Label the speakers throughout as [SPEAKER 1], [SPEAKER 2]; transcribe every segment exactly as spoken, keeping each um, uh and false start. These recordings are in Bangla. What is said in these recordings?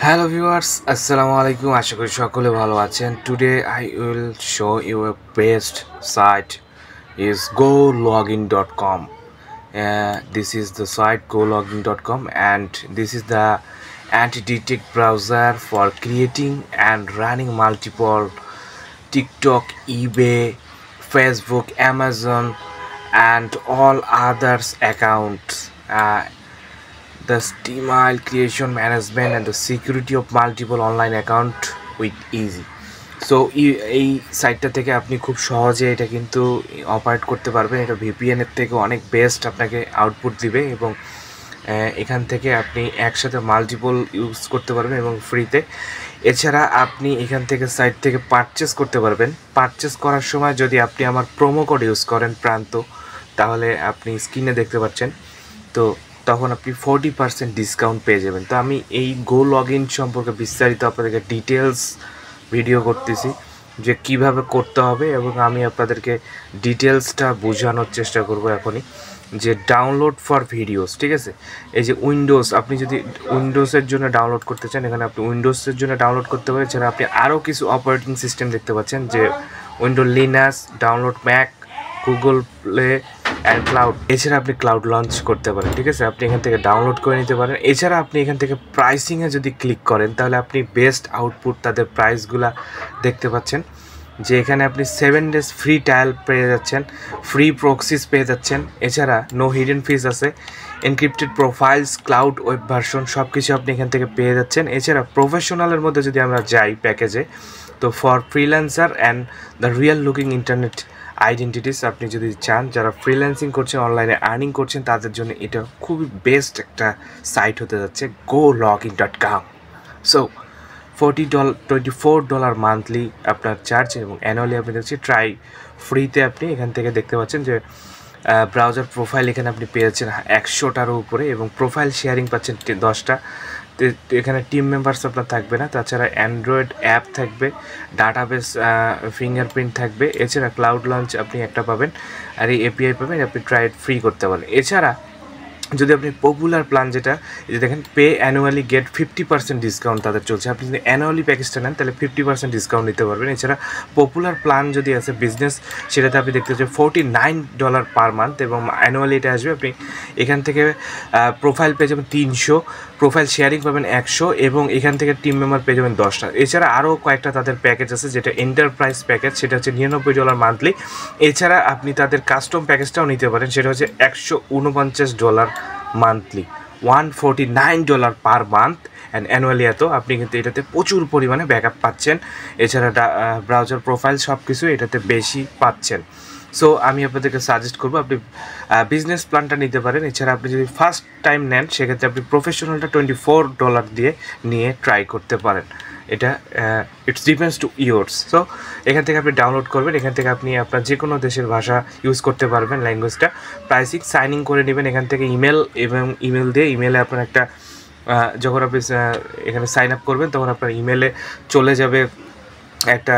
[SPEAKER 1] Hello viewers, Assalamu alaikum. আশা করি সকলে ভালো আছেন. Today I will show you a best site is go login dot com. Uh, this is the site go login dot com and this is the anti-detect browser for creating and running multiple TikTok, eBay, Facebook, Amazon and all others accounts. Uh, the email creation management and the security of multiple online account with easy. So এই সাইটটা থেকে আপনি খুব সহজে এটা কিন্তু অপারেট করতে পারবেন. এটা ভিপিএন এর থেকে অনেক বেস্ট আপনাকে আউটপুট দিবে এবং এখান থেকে আপনি একসাথে মাল্টিপল ইউজ করতে পারবেন এবং ফ্রিতে. এছাড়া আপনি এখান থেকে সাইট থেকে পারচেস করতে পারবেন. পারচেস করার সময় যদি আপনি আমার প্রোমো কোড ইউজ করেন প্রান্ত, তাহলে আপনি স্ক্রিনে দেখতে পাচ্ছেন, তো তখন আপনি ফোরটি পার্সেন্ট ডিসকাউন্ট পেয়ে যাবেন. তো আমি এই গো লগ ইন সম্পর্কে বিস্তারিত আপনাদেরকে ডিটেলস ভিডিও করতেছি যে কিভাবে করতে হবে এবং আমি আপনাদেরকে ডিটেলসটা বোঝানোর চেষ্টা করব এখনই. যে ডাউনলোড ফর ভিডিওস, ঠিক আছে, এই যে উইন্ডোজ, আপনি যদি উইন্ডোজের জন্য ডাউনলোড করতে চান এখানে আপনি উইন্ডোজের জন্য ডাউনলোড করতে পারেন. এছাড়া আপনি আরও কিছু অপারেটিং সিস্টেম দেখতে পাচ্ছেন যে window Linux, download Mac, Google play and cloud. এছাড়া আপনি ক্লাউড লঞ্চ করতে পারেন, ঠিক আছে, আপনি এখান থেকে ডাউনলোড করে নিতে পারেন. এছাড়া আপনি এখান থেকে প্রাইসিংয়ে যদি ক্লিক করেন তাহলে আপনি বেস্ট আউটপুট তাদের প্রাইসগুলা দেখতে পাচ্ছেন. যে এখানে আপনি সেভেন ডেজ ফ্রি ট্রায়াল পেয়ে যাচ্ছেন, ফ্রি প্রক্সিস পেয়ে যাচ্ছেন. এছাড়া নো হিডেন ফিস আছে, encrypted profiles, cloud web version সব কিছু আপনি এখান থেকে পেয়ে যাচ্ছেন. এছাড়া প্রফেশনালের মধ্যে যদি আমরা যাই প্যাকেজে, তো for freelancer and the real looking internet identities, আপনি যদি চান যারা ফ্রিল্যান্সিং করছেন, অনলাইনে আর্নিং করছেন, তাদের জন্য এটা খুবই বেস্ট একটা সাইট হতে যাচ্ছে go log in dot com. So forty dollar twenty four dollar monthly আপনার চার্জ এবং অ্যানুয়ালি আপনি দেখছি ট্রাই ফ্রিতে. আপনি এখান থেকে দেখতে পাচ্ছেন যে ব্রাউজার প্রোফাইল এখানে আপনি পেয়েছেন একশোটারও উপরে এবং প্রোফাইল শেয়ারিং পাচ্ছেন দশটা. এখানে টিম মেম্বার্স আপনার থাকবে না, তাছাড়া অ্যান্ড্রয়েড অ্যাপ থাকবে, ডাটাবেস ফিঙ্গারপ্রিন্ট থাকবে. এছাড়া ক্লাউড লঞ্চ আপনি একটা পাবেন আর এই এপিআই পাবেন, আপনি ট্রাই ফ্রি করতে পারেন. এছাড়া যদি আপনি পপুলার প্ল্যান, যেটা যে দেখেন pay annually get fifty percent discount তাদের চলছে, আপনি যদি অ্যানুয়ালি প্যাকেজটা নেন তাহলে ফিফটি পার্সেন্ট ডিসকাউন্ট নিতে পারবেন. এছাড়া পপুলার প্ল্যান যদি আছে বিজনেস, সেটাতে আপনি দেখতে পাচ্ছেন forty nine dollar per month এবং অ্যানুয়ালি এটা আসবে. আপনি এখান থেকে প্রোফাইল পেয়ে যাবেন তিনশো, প্রোফাইল শেয়ারিং পাবেন একশো এবং এখান থেকে টিম মেম্বার পেয়ে যাবেন দশটা. এছাড়া আরও কয়েকটা তাদের প্যাকেজ আছে যেটা এন্টারপ্রাইজ প্যাকেজ, সেটা হচ্ছে নিরানব্বই ডলার মান্থলি. এছাড়া আপনি তাদের কাস্টম প্যাকেজটাও নিতে পারেন, সেটা হচ্ছে একশো উনপঞ্চাশ dollar monthly, one forty nine dollar per month and annually এত. আপনি কিন্তু এটাতে প্রচুর পরিমাণে ব্যাকআপ পাচ্ছেন. এছাড়া ব্রাউজার প্রোফাইল সব কিছু এটাতে বেশি পাচ্ছেন. সো আমি আপনাদেরকে সাজেস্ট করবো আপনি বিজনেস প্ল্যানটা নিতে পারেন. এছাড়া আপনি যদি ফার্স্ট টাইম নেন সেক্ষেত্রে আপনি প্রফেশনালটা টোয়েন্টি ফোর ডলার দিয়ে নিয়ে ট্রাই করতে পারেন. এটা it's depends to yours. So এখান থেকে আপনি ডাউনলোড করবেন, এখান থেকে আপনি আপনার যে কোনো দেশের ভাষা ইউজ করতে পারবেন, ল্যাঙ্গুয়েজটা. প্রাইসিং সাইন ইন করে নেবেন এখান থেকে ইমেল এবং ইমেল দিয়ে ইমেলে আপনার একটা যখন আপনি এখানে সাইন আপ করবেন তখন আপনার ইমেলে চলে যাবে একটা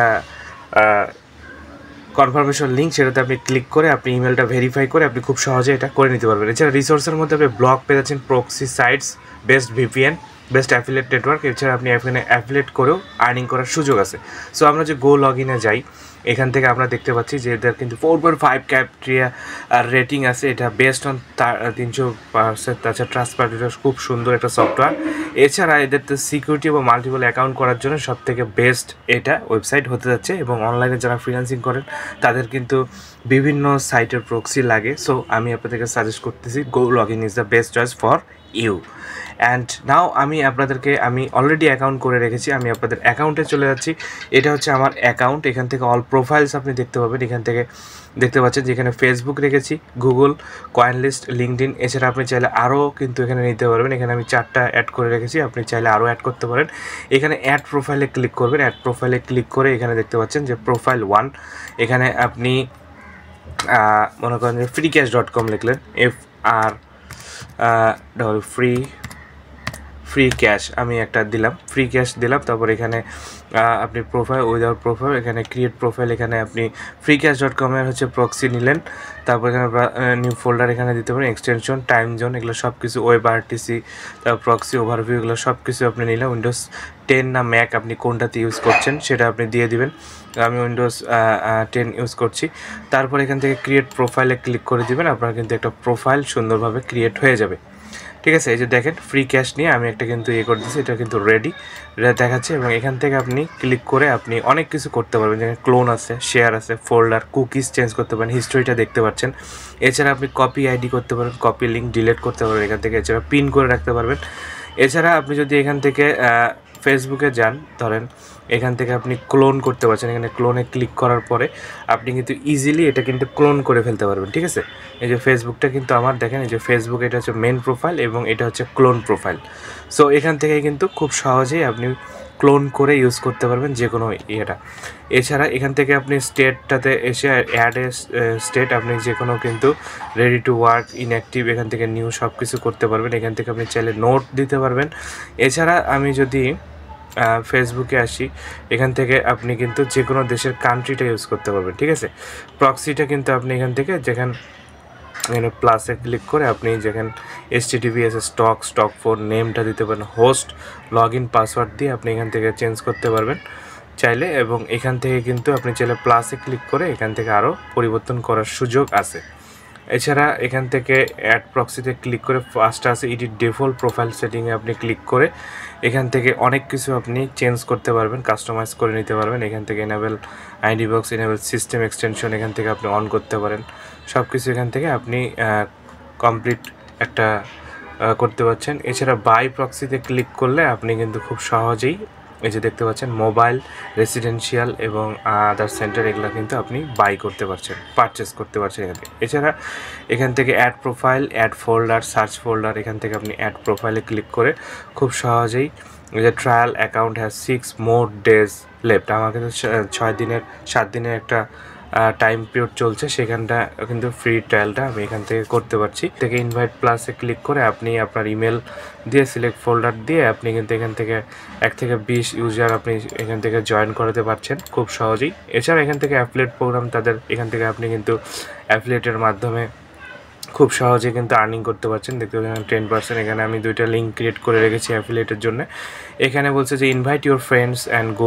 [SPEAKER 1] কনফার্মেশন লিঙ্ক, সেটাতে আপনি ক্লিক করে আপনি ইমেলটা ভেরিফাই করে আপনি খুব সহজে এটা করে নিতে পারবেন. এছাড়া রিসোর্সের মধ্যে আপনি ব্লগ পেয়ে যাচ্ছেন, proxy sites, best VPN, best affiliate network. এছাড়া আপনি এখানে অ্যাফিলিয়েট করেও আর্নিং করার সুযোগ আছে. সো আমরা যে গো লগ ইনে যাই, এখান থেকে আমরা দেখতে পাচ্ছি যে এদের কিন্তু four point five Capterra rating আছে. এটা বেস্ট অন তিনশো পার্সেন্ট. তাছাড়া ট্রান্সপারেন্ট, খুব সুন্দর একটা সফটওয়্যার. এছাড়া এদের তো সিকিউরিটি বা মাল্টিপল অ্যাকাউন্ট করার জন্য সব থেকে বেস্ট এটা ওয়েবসাইট হতে যাচ্ছে. এবং অনলাইনে যারা ফ্রিল্যান্সিং করেন তাদের কিন্তু বিভিন্ন সাইটের প্রক্সি লাগে. সো আমি আপনাদেরকে সাজেস্ট করতেছি go log in is the best choice for you. And now আমি আপনাদেরকে আমি অলরেডি অ্যাকাউন্ট করে রেখেছি, আমি আপনাদের অ্যাকাউন্টে চলে যাচ্ছি. এটা হচ্ছে আমার অ্যাকাউন্ট. এখান থেকে অল প্রোফাইলস আপনি দেখতে পাবেন. এখান থেকে দেখতে পাচ্ছেন যেখানে ফেসবুক রেখেছি, গুগল, কয়েন লিস্ট, লিঙ্কডইন. এছাড়া আপনি চাইলে আরও কিন্তু এখানে নিতে পারবেন. এখানে আমি চারটা অ্যাড করে রেখেছি, আপনি চাইলে আরও অ্যাড করতে পারেন. এখানে অ্যাড প্রোফাইলে ক্লিক করবেন. অ্যাড প্রোফাইলে ক্লিক করে এখানে দেখতে পাচ্ছেন যে প্রোফাইল ওয়ান, এখানে আপনি মনে করেন যে ফ্রি ক্যাশ ডট কম লিখলেন, F R double free free cash আমি একটা দিলাম, ফ্রি ক্যাশ দিলাম। তারপর এখানে আপনি প্রোফাইল উইদাউট প্রোফাইল, এখানে ক্রিয়েট প্রোফাইল, এখানে আপনি ফ্রি ক্যাশ ডট কমের হচ্ছে প্রক্সি নিলেন। তারপর এখানে নিউ ফোল্ডার এখানে দিতে পারেন, এক্সটেনশন, টাইম জোন, এগুলো সব কিছু, ওয়েব আরটিসি, তারপর প্রক্সি ওভারভিউ, এগুলো সব কিছু আপনি নিলেন। উইন্ডোজ টেন না ম্যাক আপনি কোনটাতে ইউজ করছেন সেটা আপনি দিয়ে দিবেন। আমি উইন্ডোজ টেন ইউজ করছি। তারপর এখান থেকে ক্রিয়েট প্রোফাইলে ক্লিক করে দিবেন, আপনার কিন্তু একটা প্রোফাইল সুন্দরভাবে ক্রিয়েট হয়ে যাবে। ঠিক আছে, এই যে দেখেন ফ্রি ক্যাশ নিয়ে আমি একটা কিন্তু ইয়ে করে দিচ্ছি, এটা কিন্তু রেডি দেখাচ্ছে। এবং এখান থেকে আপনি ক্লিক করে আপনি অনেক কিছু করতে পারবেন, যেখানে ক্লোন আছে, শেয়ার আছে, ফোল্ডার, কুকিজ চেঞ্জ করতে পারেন, হিস্ট্রিটা দেখতে পাচ্ছেন। এছাড়া আপনি কপি আইডি করতে পারেন, কপি লিঙ্ক ডিলিট করতে পারবেন এখান থেকে। এছাড়া পিন করে রাখতে পারবেন। এছাড়া আপনি যদি এখান থেকে ফেসবুকে যান, ধরেন এখান থেকে আপনি ক্লোন করতে পারছেন। এখানে ক্লোনে ক্লিক করার পরে আপনি কিন্তু ইজিলি এটা কিন্তু ক্লোন করে ফেলতে পারবেন। ঠিক আছে, এই যে ফেসবুকটা কিন্তু আমার দেখেন, এই যে ফেসবুক, এটা হচ্ছে মেন প্রোফাইল এবং এটা হচ্ছে ক্লোন প্রোফাইল। সো এখান থেকে কিন্তু খুব সহজেই আপনি ক্লোন করে ইউজ করতে পারবেন যে কোনো ইয়েটা। এছাড়া এখান থেকে আপনি স্টেটটাতে এসে অ্যাড এ স্টেট, আপনি যে কোনো কিন্তু রেডি টু ওয়ার্ক, ইনঅ্যাক্টিভ, এখান থেকে নিউ সব কিছু করতে পারবেন। এখান থেকে আপনি চাইলে নোট দিতে পারবেন। এছাড়া আমি যদি ফেসবুকে আসি, এখান থেকে আপনি কিন্তু যে কোনো দেশের কান্ট্রিটা ইউজ করতে পারবেন। ঠিক আছে, প্রক্সিটা কিন্তু আপনি এখান থেকে যেখান এখানে প্লাসে ক্লিক করে আপনি যেখানে H T T P S stock stock four নেমটা দিতে পারেন, হোস্ট লগ ইন পাসওয়ার্ড দিয়ে আপনি এখান থেকে চেঞ্জ করতে পারবেন চাইলে। এবং এখান থেকে কিন্তু আপনি চাইলে প্লাসে ক্লিক করে এখান থেকে আরও পরিবর্তন করার সুযোগ আছে। এছাড়া এখান থেকে অ্যাড প্রক্সিতে ক্লিক করে ফার্স্ট আছে এডিট ডিফল্ট প্রোফাইল সেটিংয়ে আপনি ক্লিক করে এখান থেকে অনেক কিছু আপনি চেঞ্জ করতে পারবেন, কাস্টমাইজ করে নিতে পারবেন। এখান থেকে enable ID box, enable system extension এখান থেকে আপনি অন করতে পারেন। সব কিছু এখান থেকে আপনি কমপ্লিট একটা করতে পারছেন। এছাড়া বাই প্রক্সিতে ক্লিক করলে আপনি কিন্তু খুব সহজেই এই যে দেখতে পাচ্ছেন মোবাইল, রেসিডেন্সিয়াল এবং আদার সেন্টার, এগুলো কিন্তু আপনি বাই করতে পারছেন, পারচেস করতে পারছেন এখান থেকে। এছাড়া এখান থেকে add profile, add folder, search folder, এখান থেকে আপনি অ্যাড প্রোফাইলে ক্লিক করে খুব সহজেই এই যে trial account has six more days left, আমার কিন্তু ছয় দিনের সাত দিনের একটা টাইম পিরিয়ড চলছে, সেখানটা কিন্তু ফ্রি ট্রায়ালটা আমি এখান থেকে করতে পারছি। থেকে ইনভাইট প্লাসে ক্লিক করে আপনি আপনার ইমেল দিয়ে সিলেক্ট ফোল্ডার দিয়ে আপনি কিন্তু এখান থেকে এক থেকে বিশ ইউজার আপনি এখান থেকে জয়েন করাতে পারছেন খুব সহজেই। এছাড়া এখান থেকে অ্যাফিলিয়েট প্রোগ্রাম, তাদের এখান থেকে আপনি কিন্তু অ্যাফিলিয়েটের মাধ্যমে খুব সহজে কিন্তু আর্নিং করতে পারছেন। দেখতে পাচ্ছেন টেন পার্সেন্ট। এখানে আমি দুইটা লিঙ্ক ক্রিয়েট করে রেখেছি অ্যাফিলিয়েটের জন্য। এখানে বলছে যে invite your friends and go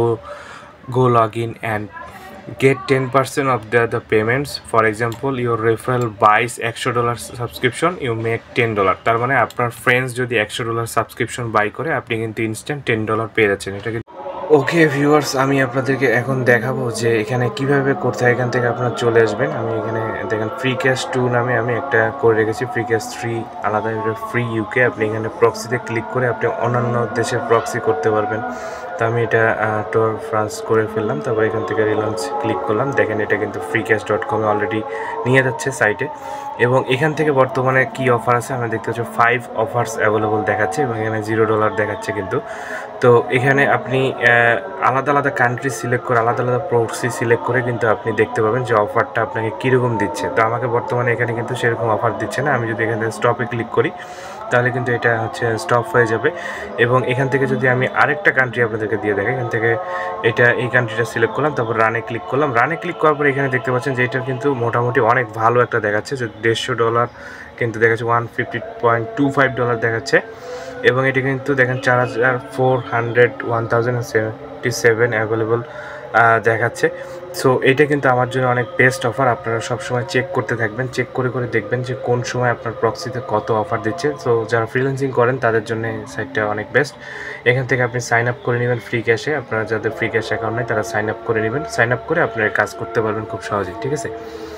[SPEAKER 1] go log in and get ten percent of the, the payments. For example, your referral buys একশো dollar subscription, you make ten dollar. তার মানে আপনার ফ্রেন্ডস যদি একশো ডলার সাবস্ক্রিপশন বাই করে আপনি কিন্তু ইনস্ট্যান্ট টেন ডলার পেয়ে যাচ্ছেন। এটা কিন্তু ওকে ভিউয়ার্স, আমি আপনাদেরকে এখন দেখাবো যে এখানে কিভাবে করতে হয়। এখান থেকে আপনারা চলে আসবেন, আমি এখানে দেখেন ফ্রি ক্যাশ টু নামে আমি একটা করে রেখেছি, ফ্রি ক্যাশ থ্রি আলাদা, ফ্রি ইউকে। আপনি এখানে প্রক্সিতে ক্লিক করে আপনি অন্যান্য দেশের প্রক্সি করতে পারবেন। তো আমি এটা টোর ফ্রান্স করে ফেললাম। তারপর এখান থেকে রিলন্স ক্লিক করলাম, দেখেন এটা কিন্তু ফ্রি ক্যাশ ডট কমে অলরেডি নিয়ে যাচ্ছে সাইটে। এবং এখান থেকে বর্তমানে কি অফার আছে আমরা দেখতে পাচ্ছি, ফাইভ অফার্স অ্যাভেলেবল দেখাচ্ছে এবং এখানে জিরো ডলার দেখাচ্ছে কিন্তু। তো এখানে আপনি আলাদা আলাদা কান্ট্রি সিলেক্ট করে, আলাদা আলাদা প্রক্সি সিলেক্ট করে কিন্তু আপনি দেখতে পাবেন যে অফারটা আপনাকে কীরকম দিচ্ছে। তো আমাকে বর্তমানে এখানে কিন্তু সেরকম অফার দিচ্ছে না। আমি যদি এখান থেকে স্টপে ক্লিক করি তাহলে কিন্তু এটা হচ্ছে স্টপ হয়ে যাবে। এবং এখান থেকে যদি আমি আরেকটা কান্ট্রি আপনাদেরকে দিয়ে দেখাই, এখান থেকে এটা এই কান্ট্রিটা সিলেক্ট করলাম, তারপর রানে ক্লিক করলাম। রানে ক্লিক করার পরে এখানে দেখতে পাচ্ছেন যে এটার কিন্তু মোটামুটি অনেক ভালো একটা দেখাচ্ছে, যে দেড়শো ডলার কিন্তু দেখাচ্ছে, one fifty point two five dollar দেখাচ্ছে। এবং এটা কিন্তু দেখেন চার হাজার four hundred one thousand seventy seven available দেখাচ্ছে। সো এটা কিন্তু আমার জন্য অনেক বেস্ট অফার। আপনারা সবসময় চেক করতে থাকবেন, চেক করে করে দেখবেন যে কোন সময় আপনার প্রক্সিতে কত অফার দিচ্ছে। সো যারা ফ্রিল্যান্সিং করেন তাদের জন্য সাইটটা অনেক বেস্ট। এখান থেকে আপনি সাইন আপ করে নেবেন ফ্রি ক্যাশে, আপনারা যাদের ফ্রি ক্যাশ অ্যাকাউন্ট নেই তারা সাইন আপ করে নেবেন, সাইন আপ করে আপনারা কাজ করতে পারবেন খুব সহজেই। ঠিক আছে,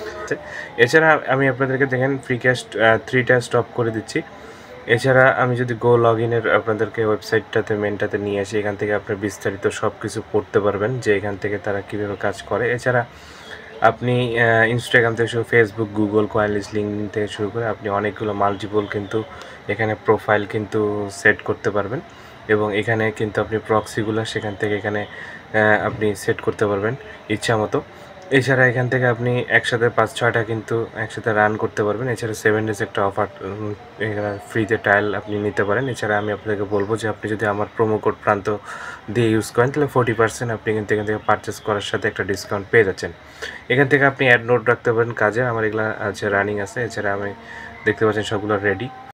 [SPEAKER 1] এছাড়া আমি আপনাদেরকে দেখেন ফ্রি ক্যাশ থ্রিটা স্টপ করে দিচ্ছি। এছাড়া আমি যদি গো লগ ইনের আপনাদেরকে ওয়েবসাইটটাতে মেনটাতে নিয়ে আসি, এখান থেকে আপনি বিস্তারিত সব কিছু পড়তে পারবেন যে এখান থেকে তারা কীভাবে কাজ করে। এছাড়া আপনি ইনস্টাগ্রাম থেকে শুরু, ফেসবুক, গুগল, কয়েনলিস্ট, লিঙ্কডিন থেকে শুরু করে আপনি অনেকগুলো মাল্টিপল কিন্তু এখানে প্রোফাইল কিন্তু সেট করতে পারবেন। এবং এখানে কিন্তু আপনি প্রক্সিগুলো সেখান থেকে এখানে আপনি সেট করতে পারবেন ইচ্ছা মতো। এছাড়া এখান থেকে আপনি একসাথে পাঁচ ছয়টা কিন্তু একসাথে রান করতে পারবেন। এছাড়া সেভেন ডেজ একটা অফার এখানে ফ্রিতে ট্রায়াল আপনি নিতে পারেন। এছাড়া আমি আপনাকে বলবো যে আপনি যদি আমার প্রোমো কোড প্রান্ত দিয়ে ইউজ করেন তাহলে ফোর্টি পার্সেন্ট আপনি কিন্তু এখান থেকে পারচেস করার সাথে একটা ডিসকাউন্ট পেয়ে যাচ্ছেন। এখান থেকে আপনি অ্যাড নোট রাখতে পারেন কাজে। আমার এগুলো আছে রানিং আছে। এছাড়া আমি দেখতে পাচ্ছেন সবগুলো রেডি।